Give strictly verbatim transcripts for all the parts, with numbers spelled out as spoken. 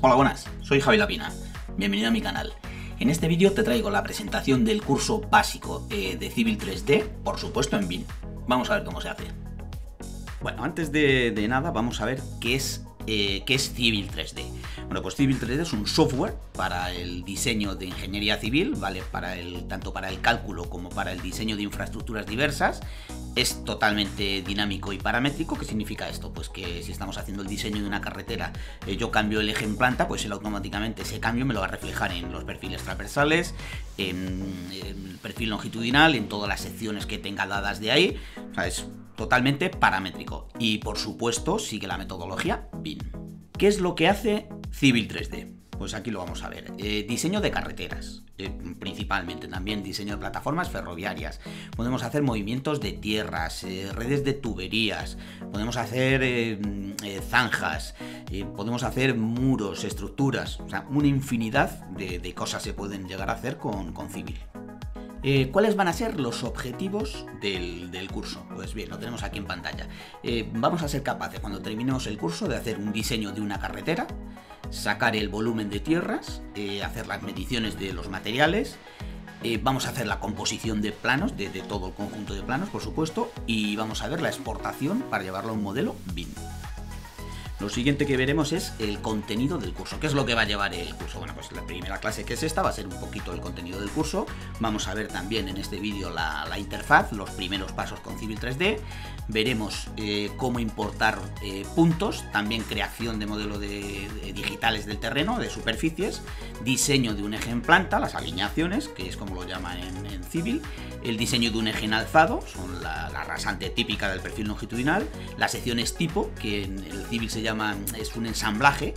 Hola, buenas, soy Javi Lapina, bienvenido a mi canal. En este vídeo te traigo la presentación del curso básico eh, de Civil tres D, por supuesto en B I M. Vamos a ver cómo se hace. Bueno, antes de, de nada vamos a ver qué es, eh, qué es Civil tres D. Bueno, pues Civil tres D es un software para el diseño de ingeniería civil, ¿vale? Para el, tanto para el cálculo como para el diseño de infraestructuras diversas. Es totalmente dinámico y paramétrico. ¿Qué significa esto? Pues que si estamos haciendo el diseño de una carretera, eh, yo cambio el eje en planta, pues él automáticamente ese cambio me lo va a reflejar en los perfiles transversales, en, en el perfil longitudinal, en todas las secciones que tenga dadas de ahí. O sea, es totalmente paramétrico. Y por supuesto sigue la metodología B I M. ¿Qué es lo que hace Civil tres D? Pues aquí lo vamos a ver. Eh, diseño de carreteras, eh, principalmente, también diseño de plataformas ferroviarias. Podemos hacer movimientos de tierras, eh, redes de tuberías, podemos hacer eh, eh, zanjas, eh, podemos hacer muros, estructuras. O sea, una infinidad de, de cosas se pueden llegar a hacer con, con Civil. Eh, ¿Cuáles van a ser los objetivos del, del curso? Pues bien, lo tenemos aquí en pantalla. Eh, vamos a ser capaces, cuando terminemos el curso, de hacer un diseño de una carretera, sacar el volumen de tierras, eh, hacer las mediciones de los materiales, eh, vamos a hacer la composición de planos, de, de todo el conjunto de planos, por supuesto, y vamos a ver la exportación para llevarlo a un modelo B I M. Lo siguiente que veremos es el contenido del curso. ¿Qué es lo que va a llevar el curso? Bueno, pues la primera clase, que es esta, va a ser un poquito el contenido del curso. Vamos a ver también en este vídeo la, la interfaz, los primeros pasos con Civil tres D. Veremos eh, cómo importar eh, puntos, también creación de modelos de, de digitales del terreno, de superficies, diseño de un eje en planta, las alineaciones, que es como lo llaman en, en Civil, el diseño de un eje en alzado, son la, la rasante típica del perfil longitudinal, las secciones tipo, que en el Civil se llama, es un ensamblaje.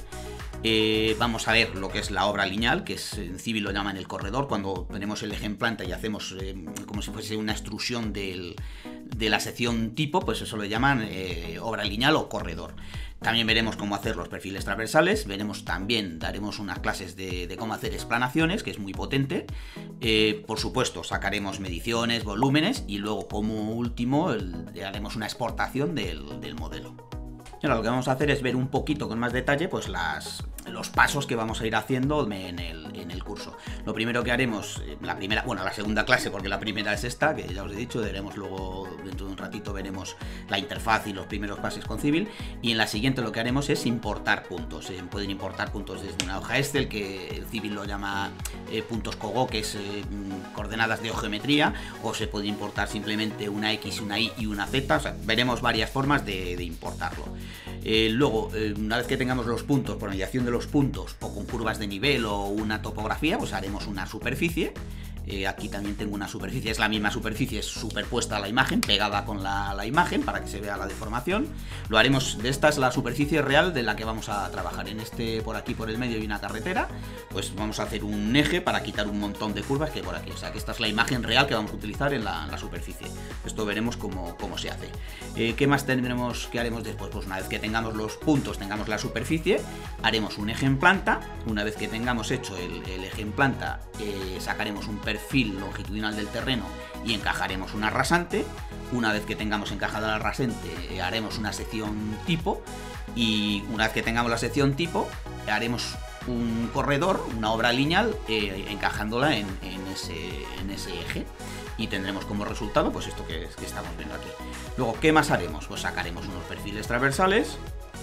Eh, vamos a ver lo que es la obra lineal, que es, en Civil lo llaman el corredor, cuando tenemos el eje en planta y hacemos eh, como si fuese una extrusión del, de la sección tipo, pues eso lo llaman eh, obra lineal o corredor. También veremos cómo hacer los perfiles transversales, veremos también, daremos unas clases de, de cómo hacer explanaciones, que es muy potente. Eh, por supuesto, sacaremos mediciones, volúmenes y luego, como último, el, haremos una exportación del, del modelo. Y ahora lo que vamos a hacer es ver un poquito con más detalle pues las, los pasos que vamos a ir haciendo en el, en el curso. Lo primero que haremos, la primera, bueno, la segunda clase, porque la primera es esta, que ya os he dicho, veremos luego, dentro de un ratito veremos la interfaz y los primeros pasos con Civil. Y en la siguiente lo que haremos es importar puntos. Eh, pueden importar puntos desde una hoja Excel, que el Civil lo llama eh, puntos COGO, que es eh, coordenadas de geometría, o se puede importar simplemente una X, una Y y una Z. O sea, veremos varias formas de, de importarlo. Eh, luego, eh, una vez que tengamos los puntos, por mediación de los puntos, o con curvas de nivel o una topografía, pues haremos una superficie. Eh, aquí también tengo una superficie, es la misma superficie, es superpuesta a la imagen, pegada con la, la imagen para que se vea la deformación. Lo haremos, de esta es la superficie real de la que vamos a trabajar. En este, por aquí por el medio hay una carretera, pues vamos a hacer un eje para quitar un montón de curvas que hay por aquí. O sea que esta es la imagen real que vamos a utilizar en la, en la superficie. Esto veremos cómo, cómo se hace. Eh, ¿Qué más tendremos que haremos después? Pues una vez que tengamos los puntos, tengamos la superficie, haremos un eje en planta. Una vez que tengamos hecho el, el eje en planta, eh, sacaremos un perfil perfil longitudinal del terreno y encajaremos una rasante. Una vez que tengamos encajada la rasante, eh, haremos una sección tipo, y una vez que tengamos la sección tipo, haremos un corredor, una obra lineal, eh, encajándola en, en, ese, en ese eje, y tendremos como resultado pues esto que, que estamos viendo aquí. Luego, ¿qué más haremos? Pues sacaremos unos perfiles transversales,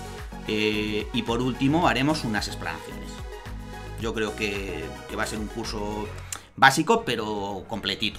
eh, y por último haremos unas explanaciones. Yo creo que, que va a ser un curso básico, pero completito.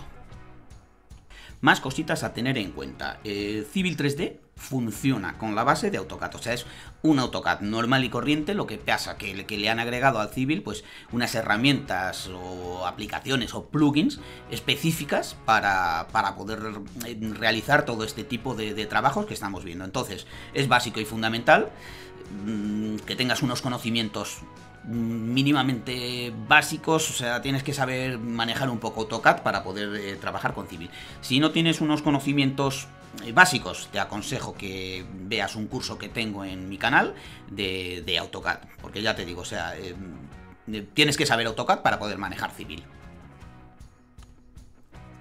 Más cositas a tener en cuenta. Eh, Civil tres D funciona con la base de AutoCAD, o sea, es un AutoCAD normal y corriente. Lo que pasa que, que le han agregado al Civil pues unas herramientas o aplicaciones o plugins específicas para, para poder realizar todo este tipo de, de trabajos que estamos viendo. Entonces, es básico y fundamental mmm, que tengas unos conocimientos mínimamente básicos, o sea, tienes que saber manejar un poco AutoCAD para poder eh, trabajar con Civil. Si no tienes unos conocimientos eh, básicos, te aconsejo que veas un curso que tengo en mi canal de, de AutoCAD, porque ya te digo, o sea, eh, tienes que saber AutoCAD para poder manejar Civil.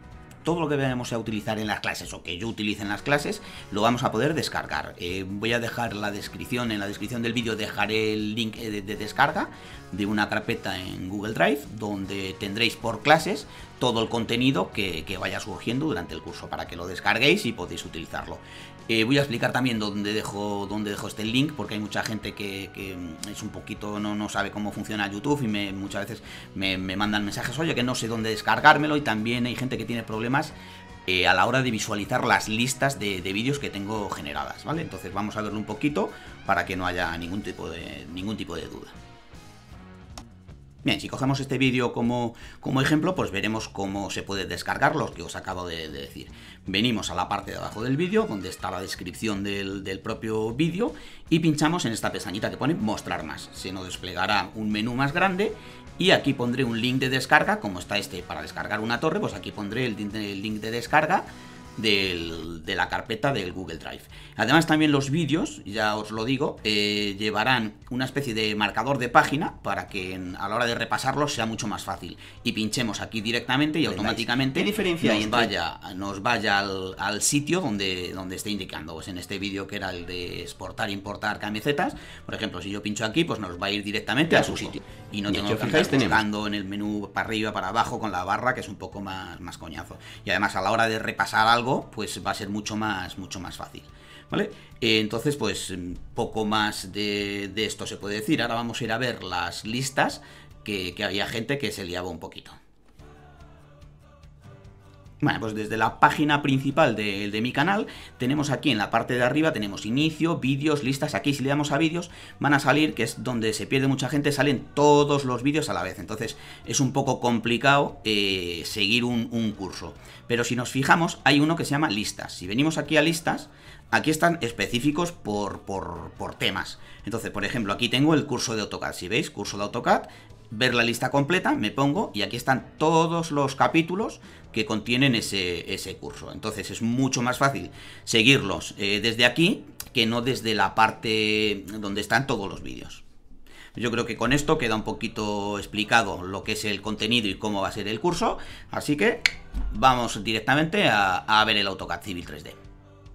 todo lo que vayamos a utilizar en las clases o que yo utilice en las clases, lo vamos a poder descargar. Eh, voy a dejar la descripción, en la descripción del vídeo dejaré el link de, de descarga de una carpeta en Google Drive, donde tendréis por clases todo el contenido que, que vaya surgiendo durante el curso, para que lo descarguéis y podéis utilizarlo. Eh, voy a explicar también dónde dejo, dónde dejo este link, porque hay mucha gente que, que es un poquito, no, no sabe cómo funciona YouTube y me, muchas veces me, me mandan mensajes, oye, que no sé dónde descargármelo, y también hay gente que tiene problemas eh, a la hora de visualizar las listas de, de vídeos que tengo generadas, ¿vale? Entonces vamos a verlo un poquito para que no haya ningún tipo de, ningún tipo de duda. Bien, si cogemos este vídeo como, como ejemplo, pues veremos cómo se puede descargar lo que os acabo de, de decir. Venimos a la parte de abajo del vídeo, donde está la descripción del, del propio vídeo, y pinchamos en esta pestañita que pone mostrar más. Se nos desplegará un menú más grande, y aquí pondré un link de descarga, como está este para descargar una torre, pues aquí pondré el, el link de descarga Del, de la carpeta del Google Drive. Además, también los vídeos, ya os lo digo, eh, llevarán una especie de marcador de página para que en, a la hora de repasarlos sea mucho más fácil. Y pinchemos aquí directamente y automáticamente ¿Qué diferencia nos hay vaya, nos vaya al, al sitio donde, donde esté indicando. Pues en este vídeo, que era el de exportar e importar camisetas, por ejemplo, si yo pincho aquí, pues nos va a ir directamente a su sitio. Y no tengo que estar buscando en el menú para arriba, para abajo, con la barra, que es un poco más, más coñazo. Y además, a la hora de repasar algo, pues va a ser mucho más, mucho más fácil, ¿vale? Eh, entonces, pues poco más de, de esto se puede decir. Ahora vamos a ir a ver las listas, que, que había gente que se liaba un poquito. Bueno, pues desde la página principal de, de mi canal, tenemos aquí en la parte de arriba, tenemos inicio, vídeos, listas. Aquí si le damos a vídeos, van a salir, que es donde se pierde mucha gente, salen todos los vídeos a la vez. Entonces es un poco complicado eh, seguir un, un curso. Pero si nos fijamos, hay uno que se llama listas. Si venimos aquí a listas, aquí están específicos por, por, por temas. Entonces, por ejemplo, aquí tengo el curso de AutoCAD. Si veis, curso de AutoCAD, ver la lista completa, me pongo y aquí están todos los capítulos que contienen ese, ese curso. Entonces es mucho más fácil seguirlos eh, desde aquí que no desde la parte donde están todos los vídeos. Yo creo que con esto queda un poquito explicado lo que es el contenido y cómo va a ser el curso, así que vamos directamente a, a ver el AutoCAD Civil tres D.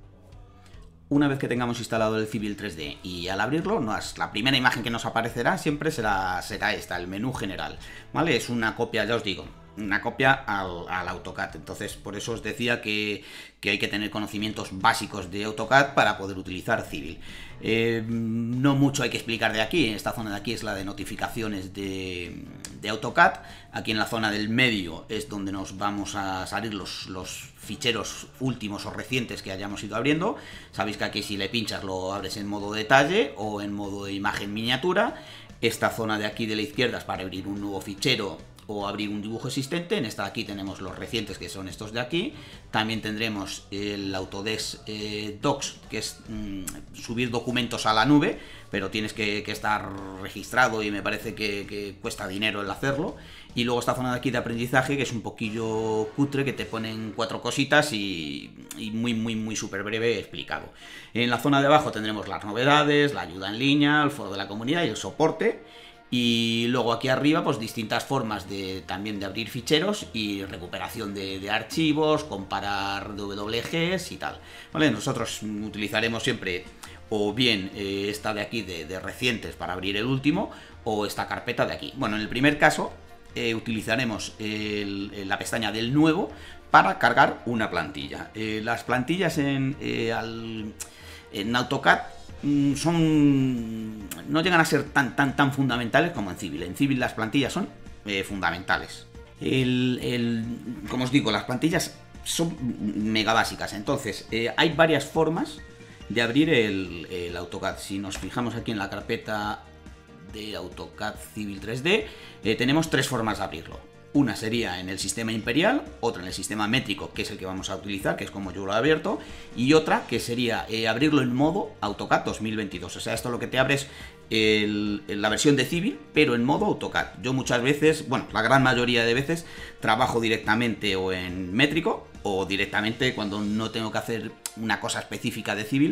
Una vez que tengamos instalado el Civil tres D y al abrirlo, nos, la primera imagen que nos aparecerá siempre será, será esta, el menú general, ¿vale? Es una copia, ya os digo, una copia al, al AutoCAD. Entonces, por eso os decía que, que hay que tener conocimientos básicos de AutoCAD para poder utilizar Civil. Eh, no mucho hay que explicar de aquí. Esta zona de aquí es la de notificaciones de, de AutoCAD. Aquí en la zona del medio es donde nos vamos a salir los, los ficheros últimos o recientes que hayamos ido abriendo. Sabéis que aquí si le pinchas lo abres en modo detalle o en modo de imagen miniatura. Esta zona de aquí de la izquierda es para abrir un nuevo fichero o abrir un dibujo existente. En esta de aquí tenemos los recientes, que son estos de aquí. También tendremos el Autodesk eh, Docs, que es mmm, subir documentos a la nube, pero tienes que, que estar registrado y me parece que, que cuesta dinero el hacerlo. Y luego esta zona de aquí de aprendizaje, que es un poquillo cutre, que te ponen cuatro cositas y, y muy, muy, muy súper breve explicado. En la zona de abajo tendremos las novedades, la ayuda en línea, el foro de la comunidad y el soporte. Y luego aquí arriba, pues distintas formas de también de abrir ficheros y recuperación de, de archivos, comparar W Gs y tal. ¿Vale? Nosotros utilizaremos siempre o bien eh, esta de aquí de, de recientes para abrir el último, o esta carpeta de aquí. Bueno, en el primer caso eh, utilizaremos el, la pestaña del nuevo para cargar una plantilla. Eh, las plantillas en, eh, al, en AutoCAD son no llegan a ser tan tan tan fundamentales como en Civil. En Civil las plantillas son eh, fundamentales. El, el, como os digo, las plantillas son mega básicas. Entonces eh, hay varias formas de abrir el, el AutoCAD. Si nos fijamos aquí en la carpeta de AutoCAD Civil tres D, eh, tenemos tres formas de abrirlo. Una sería en el sistema imperial, otra en el sistema métrico, que es el que vamos a utilizar, que es como yo lo he abierto, y otra que sería eh, abrirlo en modo AutoCAD dos mil veintidós. O sea, esto lo que te abre es el, la versión de Civil, pero en modo AutoCAD. Yo muchas veces, bueno, la gran mayoría de veces, trabajo directamente o en métrico, o directamente cuando no tengo que hacer una cosa específica de Civil,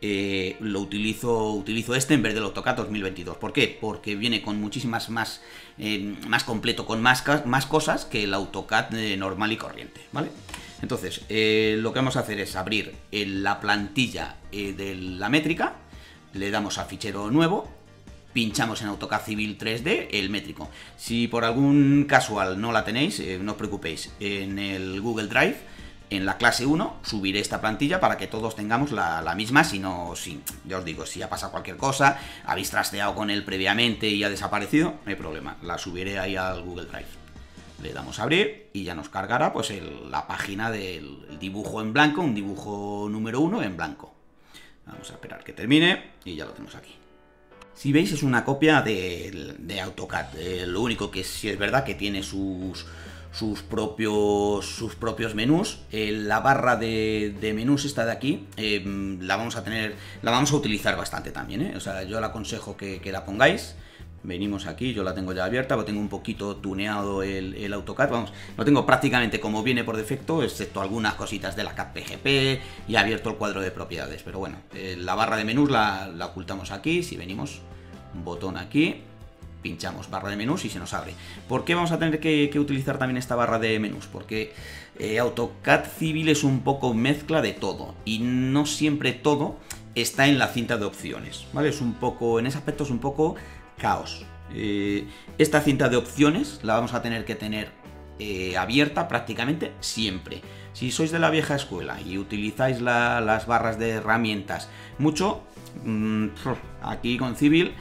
eh, lo utilizo, utilizo este en vez del AutoCAD dos mil veintidós. ¿Por qué? Porque viene con muchísimas más, eh, más completo, con más, más cosas que el AutoCAD eh, normal y corriente, ¿vale? Entonces, eh, lo que vamos a hacer es abrir la plantilla eh, de la métrica, le damos a fichero nuevo, pinchamos en AutoCAD Civil tres D, el métrico. Si por algún casual no la tenéis, eh, no os preocupéis, en el Google Drive, en la clase uno, subiré esta plantilla para que todos tengamos la, la misma, si no, si, ya os digo, si ha pasado cualquier cosa, habéis trasteado con él previamente y ha desaparecido, no hay problema, la subiré ahí al Google Drive. Le damos a abrir y ya nos cargará pues el, la página del dibujo en blanco, un dibujo número uno en blanco. Vamos a esperar que termine y ya lo tenemos aquí. Si veis, es una copia de, de AutoCAD, eh, lo único que sí es verdad que tiene sus, sus, propios, sus propios menús. Eh, la barra de, de menús esta de aquí, eh, la vamos a tener, la vamos a utilizar bastante también, ¿eh? O sea, yo le aconsejo que, que la pongáis. Venimos aquí, yo la tengo ya abierta, lo tengo un poquito tuneado el, el AutoCAD, vamos, lo tengo prácticamente como viene por defecto, excepto algunas cositas de la C A D P G P y he abierto el cuadro de propiedades, pero bueno, eh, la barra de menús la, la ocultamos aquí, si venimos, un botón aquí, pinchamos barra de menús y se nos abre. ¿Por qué vamos a tener que, que utilizar también esta barra de menús? Porque eh, AutoCAD Civil es un poco mezcla de todo y no siempre todo está en la cinta de opciones, ¿vale? Es un poco, en ese aspecto es un poco caos. Eh, esta cinta de opciones la vamos a tener que tener eh, abierta prácticamente siempre. Si sois de la vieja escuela y utilizáis la, las barras de herramientas mucho, mmm, aquí con Civil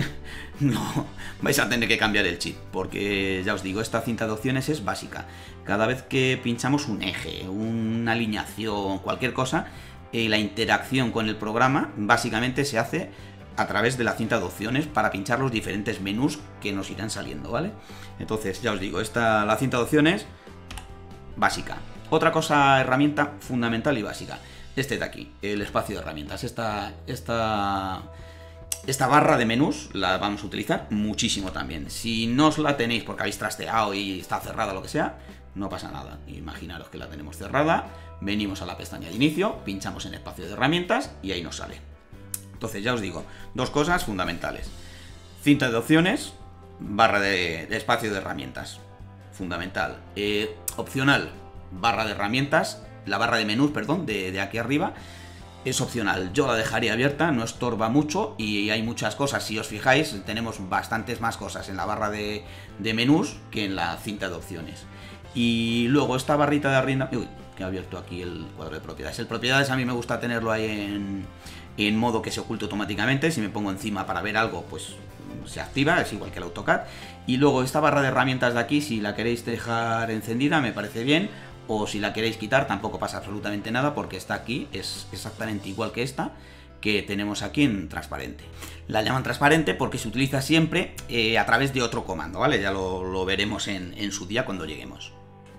no vais a tener que cambiar el chip, porque ya os digo, esta cinta de opciones es básica. Cada vez que pinchamos un eje, una alineación, cualquier cosa, eh, la interacción con el programa básicamente se hace a través de la cinta de opciones para pinchar los diferentes menús que nos irán saliendo, ¿vale? Entonces, ya os digo, esta, la cinta de opciones básica. Otra cosa, herramienta fundamental y básica, este de aquí, el espacio de herramientas. Esta, esta, esta barra de menús la vamos a utilizar muchísimo también. Si no os la tenéis porque habéis trasteado y está cerrada o lo que sea, no pasa nada. Imaginaros que la tenemos cerrada, venimos a la pestaña de inicio, pinchamos en espacio de herramientas y ahí nos sale. Entonces, ya os digo, dos cosas fundamentales. Cinta de opciones, barra de, de espacio de herramientas. Fundamental. Eh, opcional, barra de herramientas, la barra de menús, perdón, de, de aquí arriba. Es opcional. Yo la dejaría abierta, no estorba mucho y hay muchas cosas. Si os fijáis, tenemos bastantes más cosas en la barra de, de menús que en la cinta de opciones. Y luego esta barrita de arriba... Uy, que he abierto aquí el cuadro de propiedades. El propiedades a mí me gusta tenerlo ahí en... en modo que se oculte automáticamente. Si me pongo encima para ver algo, pues se activa, es igual que el AutoCAD. Y luego esta barra de herramientas de aquí, si la queréis dejar encendida, me parece bien, o si la queréis quitar, tampoco pasa absolutamente nada, porque está aquí, es exactamente igual que esta que tenemos aquí en transparente. La llaman transparente porque se utiliza siempre eh, a través de otro comando, ¿vale? Ya lo, lo veremos en, en su día cuando lleguemos.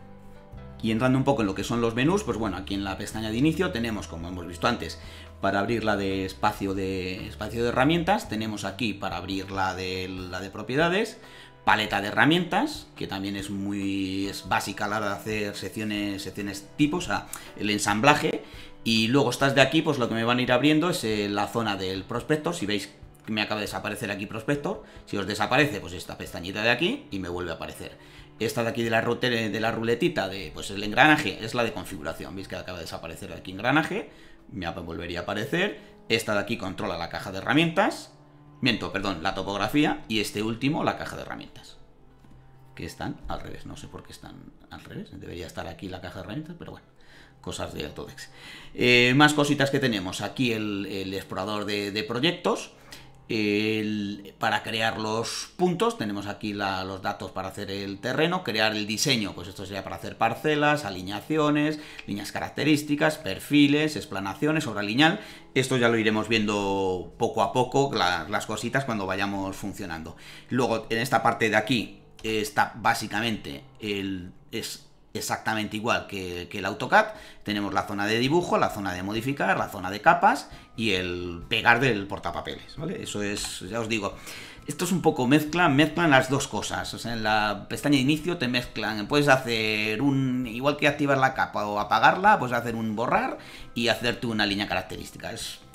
Y entrando un poco en lo que son los menús, pues bueno, aquí en la pestaña de inicio tenemos, como hemos visto antes, para abrir la de espacio de, espacio de herramientas, tenemos aquí para abrir la de, la de propiedades, paleta de herramientas, que también es muy es básica a la hora de hacer secciones, secciones tipos, o sea, el ensamblaje, y luego estas de aquí, pues lo que me van a ir abriendo es eh, la zona del prospector. Si veis que me acaba de desaparecer aquí prospector, si os desaparece, pues esta pestañita de aquí y me vuelve a aparecer. Esta de aquí de la, de la ruletita, de pues el engranaje, es la de configuración. Veis que acaba de desaparecer aquí engranaje, me volvería a aparecer. Esta de aquí controla la caja de herramientas, miento, perdón, la topografía, y este último la caja de herramientas, que están al revés. No sé por qué están al revés, debería estar aquí la caja de herramientas, pero bueno, cosas de Autodesk. Eh, más cositas que tenemos, aquí el, el explorador de, de proyectos. El, para crear los puntos tenemos aquí la, los datos para hacer el terreno, crear el diseño, pues esto sería para hacer parcelas, alineaciones, líneas características, perfiles, explanaciones, obra lineal. Esto ya lo iremos viendo poco a poco, la, las cositas cuando vayamos funcionando. Luego en esta parte de aquí está básicamente el... es exactamente igual que, que el AutoCAD. Tenemos la zona de dibujo, la zona de modificar, la zona de capas y el pegar del portapapeles, ¿vale? Eso es, ya os digo, esto es un poco mezcla, mezclan las dos cosas. O sea, en la pestaña de inicio te mezclan, puedes hacer un, igual que activar la capa o apagarla, puedes hacer un borrar y hacerte una línea característica. Es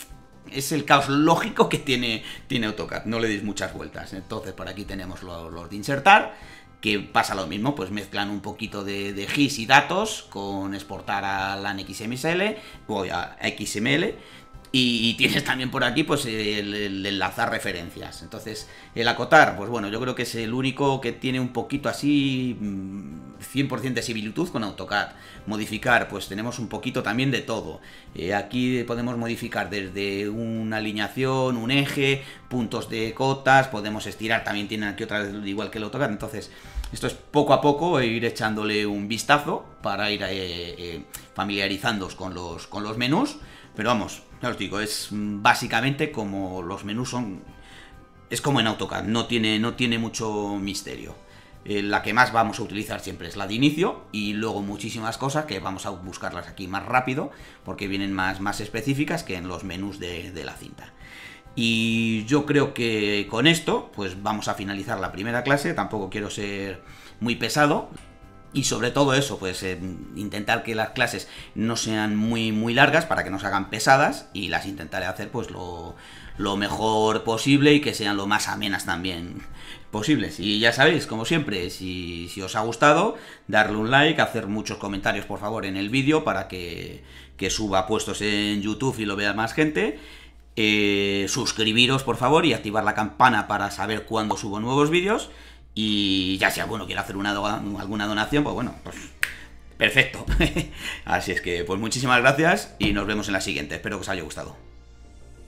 es el caos lógico que tiene, tiene AutoCAD, no le deis muchas vueltas. Entonces por aquí tenemos los, los de insertar, que pasa lo mismo, pues mezclan un poquito de, de G I S y datos con exportar a LAN X M L o a X M L. Y tienes también por aquí pues el, el enlazar referencias. Entonces, el acotar, pues bueno, yo creo que es el único que tiene un poquito así cien por ciento de similitud con AutoCAD. Modificar, pues tenemos un poquito también de todo. Eh, aquí podemos modificar desde una alineación, un eje, puntos de cotas, podemos estirar, también tienen aquí otra vez igual que el AutoCAD. Entonces, esto es poco a poco ir echándole un vistazo para ir eh, eh, familiarizándoos con los, con los menús. Pero vamos, ya os digo, es básicamente como los menús son... Es como en AutoCAD, no tiene, no tiene mucho misterio. Eh, la que más vamos a utilizar siempre es la de inicio y luego muchísimas cosas que vamos a buscarlas aquí más rápido porque vienen más, más específicas que en los menús de, de la cinta. Y yo creo que con esto pues vamos a finalizar la primera clase, tampoco quiero ser muy pesado. Y sobre todo eso, pues eh, intentar que las clases no sean muy, muy largas para que no se hagan pesadas y las intentaré hacer pues lo, lo mejor posible y que sean lo más amenas también posibles. Y ya sabéis, como siempre, si, si os ha gustado, darle un like, hacer muchos comentarios por favor en el vídeo para que, que suba puestos en YouTube y lo vea más gente. Eh, suscribiros por favor y activar la campana para saber cuándo subo nuevos vídeos. Y ya si alguno quiere hacer una do alguna donación, pues bueno, pues perfecto. Así es que, pues muchísimas gracias y nos vemos en la siguiente. Espero que os haya gustado.